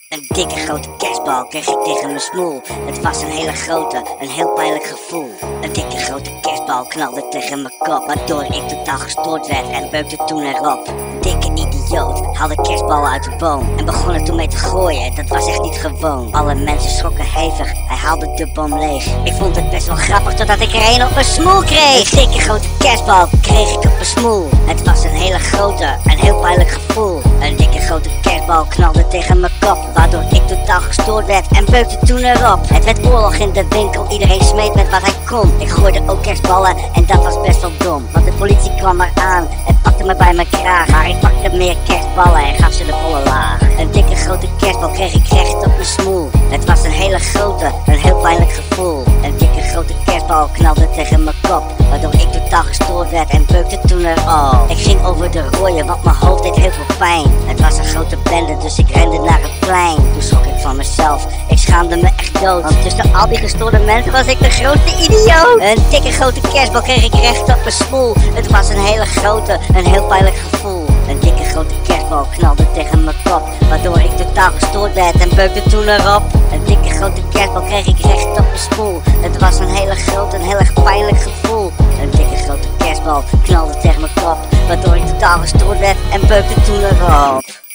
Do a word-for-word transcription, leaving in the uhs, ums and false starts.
Een dikke grote kerstbal kreeg ik tegen mijn smoel. Het was een hele grote, een heel pijnlijk gevoel. Een dikke grote kerstbal knalde tegen mijn kop, waardoor ik totaal gestoord werd en beukte toen erop. Een dikke idioot haalde kerstballen uit de boom en begon er toen mee te gooien. Dat was echt niet gewoon. Alle mensen schrokken hevig, hij haalde de boom leeg. Ik vond het best wel grappig totdat ik er een op mijn smoel kreeg. Een dikke grote kerstbal kreeg ik op mijn smoel. Het was een hele grote, een heel pijnlijk gevoel. Een dikke grote kerstbal knalde tegen mijn kop, waardoor ik totaal gestoord werd en beukte toen erop. Het werd oorlog in de winkel, iedereen smeet met wat hij kon. Ik gooide ook kerstballen en dat was best wel dom, want de politie kwam eraan en pakte me bij mijn kraag. Maar ik pakte meer kerstballen en gaf ze de volle laag. Een dikke grote kerstbal kreeg ik recht op mijn smoel. Het was een hele grote, een heel pijnlijk gevoel. Een dikke grote kerstbal knalde tegen mijn kop, waardoor ik totaal gestoord werd en beukte toen erop. Ik ging over de rooien, want mijn hoofd deed heel veel pijn. Het was een grote bende, dus ik rende naar het plein. Toen schrok ik van mezelf, ik schaamde me echt dood, want tussen al die gestoorde mensen was ik de grootste idioot. Een dikke grote kerstbal kreeg ik recht op mijn smoel. Het was een hele grote, een heel pijnlijk gevoel. Een dikke grote kerstbal knalde tegen mijn kop, waardoor ik totaal gestoord werd en beukte toen erop. Een dikke grote kerstbal kreeg ik recht op mijn smoel. Het was een hele grote, een heel erg pijnlijk gevoel. Een dikke grote kerstbal knalde tegen mijn kop, waardoor ik totaal gestoord werd en beukte toen erop.